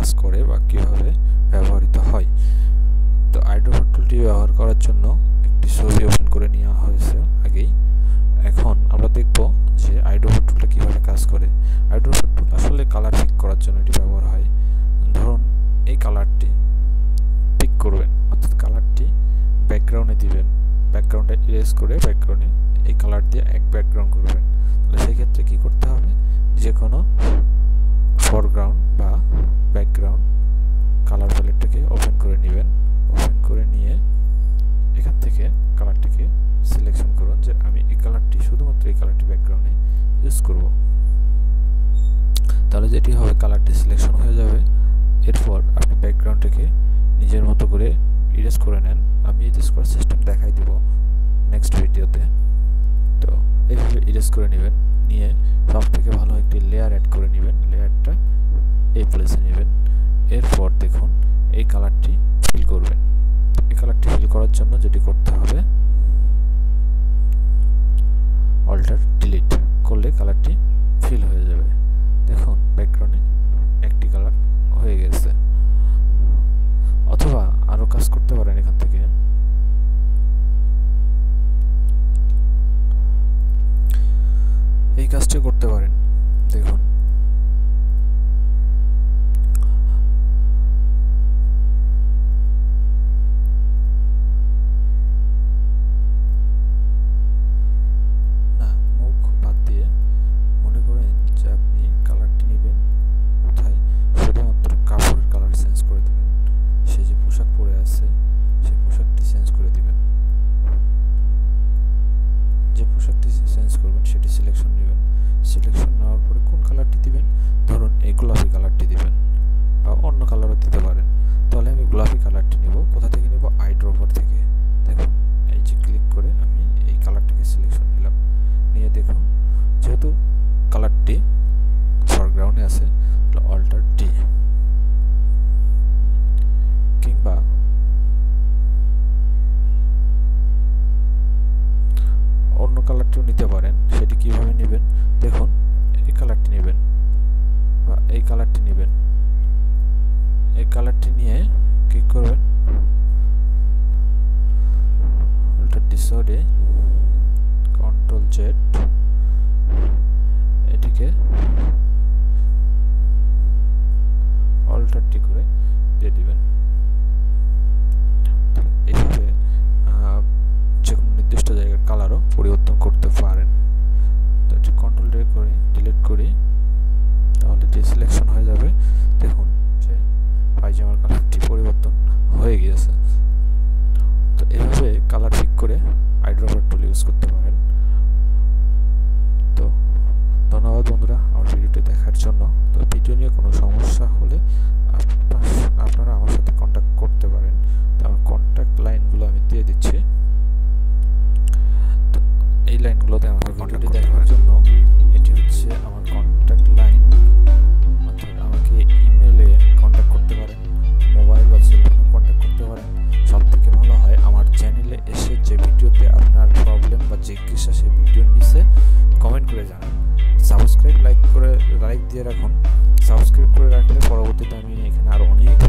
কাজ করে বা কিভাবে ব্যবহৃত হয়। তো আইড্রপার টুলটি ব্যবহার করার জন্য একটি ছবি ওপেন করে নেওয়া হয়েছে আগেই। এখন আমরা দেখব যে আইড্রপার টুলটা কিভাবে কাজ করে। আইড্রপার টুল আসলে কালার পিক করার জন্য এটি ব্যবহার হয়। ধরুন এই কালারটি পিক করবেন, অর্থাৎ কালারটি ব্যাকগ্রাউন্ডে দিবেন, ব্যাকগ্রাউন্ডটা ইরেজ করে ব্যাকগ্রাউন্ডে এই কালার দিয়ে এক ব্যাকগ্রাউন্ড করবেন। তাহলে সেই ক্ষেত্রে কি করতে হবে, যে কোনো ফরগ্রাউন্ড বা ব্যাকগ্রাউন্ড কালার প্যালেটটাকে ওপেন করে নেবেন। ওপেন করে নিয়ে এখান থেকে কালারটিকে সিলেকশন করুন যে আমি এই কালারটি শুধুমাত্র এই কালারটি ব্যাকগ্রাউন্ডে ইউজ করব। তাহলে যেটি হবে কালারটি সিলেকশন হয়ে যাবে। এরপর আপনি ব্যাকগ্রাউন্ডটাকে নিজের মতো করে ইরেজ করে নেন। আমি ইরেজ করার সিস্টেম দেখাই দেব নেক্সট ভিডিওতে। তো এইভাবে ইরেজ করে নেবেন, নিয়ে সব থেকে ভালো একটি লেয়ার অ্যাড করে নেবেন। লেয়ারটা এই প্লেসে নেবেন। এরপর দেখুন এই কালারটি ফিল করবেন। এই কালারটি ফিল করার জন্য যেটি করতে হবে, অল্টার ডিলিট করলে কালারটি ফিল হয়ে যাবে। দেখুন ব্যাকগ্রাউন্ডে একটি কালার হয়ে গেছে। অথবা আরো কাজ করতে পারেন, এখান থেকে এই কাজটি করতে পারেন। দেখুন না, মুখ বাদ দিয়ে মনে করেন যে আপনি কালারটি নেবেন কোথায়, শুধুমাত্র কাপড়ের কালার চেঞ্জ করে দেবেন। সে যে পোশাক পরে আছে সেই পোশাকটি চেঞ্জ করে দিবেন। যে পোশাকটি চেঞ্জ করবেন সেটি সিলেকশন নেবেন। সিলেকশন নেওয়ার পরে কোন কালারটি দিবেন, ধরুন এই গোলাপি কালারটি দিবেন বা অন্য কালারও দিতে পারেন। তাহলে আমি গোলাপি কালারটি নেব। কোথা থেকে নেব, আইড্রপার থেকে। দেখুন এই যে ক্লিক করে আমি এই কালারটিকে সিলেকশন নিলাম, নিয়ে দেখুন যেহেতু কালারটি ফরগ্রাউন্ডে আছে অল্টার ডি, কিংবা অন্য কালারটিও নিতে পারেন। সেটি কিভাবে নেবেন, দেখুন এই কালারটি নেবেন বা এই কালারটি নেবেন। এই কালারটি নিয়ে কি করবেন, অল্টার ডিসঅর্ডে কন্ট্রোল জেড এটিকে অল্টার টি করে দিয়ে দিবেন। এইভাবে যে কোনো নির্দিষ্ট জায়গার কালারও পরিবর্তন করতে পারেন। তো এটি কন্ট্রোল ডি করে ডিলিট করি, তাহলে এটি সিলেকশন হয়ে যাবে। দেখুন যে পায়জামার কালারটি পরিবর্তন হয়ে গিয়েছে। তো এইভাবে কালার পিক করে আইড্রপার টুল ইউজ করতে পারেন। তো ধন্যবাদ বন্ধুরা আমার ভিডিওটি দেখার জন্য। তো ভিডিও নিয়ে কোনো সমস্যা হলে আপনারা আমার সাথে কন্ট্যাক্ট করতে পারেন। তো আমার কন্ট্যাক্ট লাইনগুলো আমি দিয়ে দিচ্ছি। তো এই লাইনগুলোতে আমাকে ভিডিওটি দেখার জন্য এটি হচ্ছে আমার কন্ট্যাক্ট লাইন, অর্থাৎ আমাকে ইমেলে কন্ট্যাক্ট করতে পারেন, মোবাইল বা সেলফোনে কন্ট্যাক্ট করতে পারেন। সব থেকে ভালো হয় আমার চ্যানেলে এসে যে ভিডিওতে আপনার প্রবলেম বা জিজ্ঞাসা সেই ভিডিওর নিচে কমেন্ট করে জানান। সাবস্ক্রাইব লাইক দিয়ে রাখুন। সাবস্ক্রাইব করে রাখলে পরবর্তীতে আমি এখানে আরো অনেক